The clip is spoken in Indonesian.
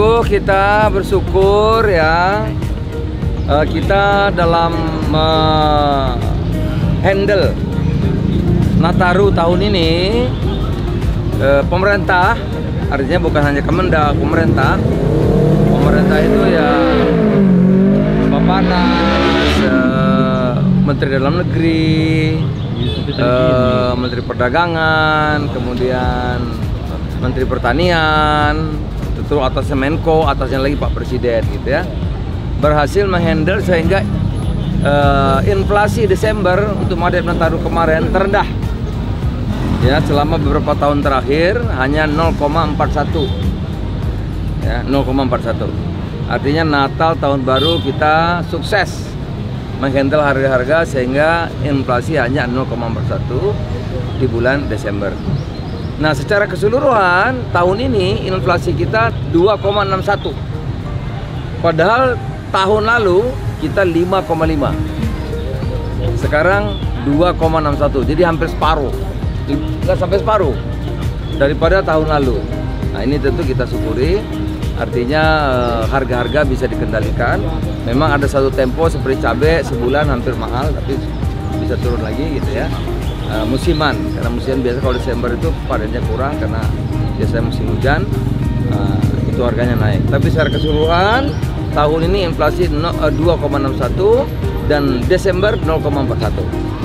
sungguh kita bersyukur ya, kita dalam handle Nataru tahun ini, pemerintah, artinya bukan hanya Kemendak, pemerintah itu ya Bapanas, Menteri Dalam Negeri, Menteri Perdagangan, kemudian Menteri Pertanian, tentu atasnya Menko, atasnya lagi Pak Presiden gitu ya, berhasil menghandle sehingga inflasi Desember untuk Maret Nataru kemarin terendah ya, selama beberapa tahun terakhir hanya 0,41 ya, 0,41. Artinya Natal tahun baru kita sukses menghandle harga-harga sehingga inflasi hanya 0,41 di bulan Desember. Nah, secara keseluruhan tahun ini inflasi kita 2,61. Padahal tahun lalu kita 5,5. Sekarang 2,61. Jadi hampir separuh. Nggak sampai separuh daripada tahun lalu. Nah, ini tentu kita syukuri. Artinya harga-harga bisa dikendalikan. Memang ada satu tempo seperti cabai sebulan hampir mahal, tapi bisa turun lagi gitu ya. Musiman, karena musiman biasa kalau Desember itu padannya kurang karena biasanya musim hujan, itu harganya naik. Tapi secara keseluruhan tahun ini inflasi 2,61 dan Desember 0,41.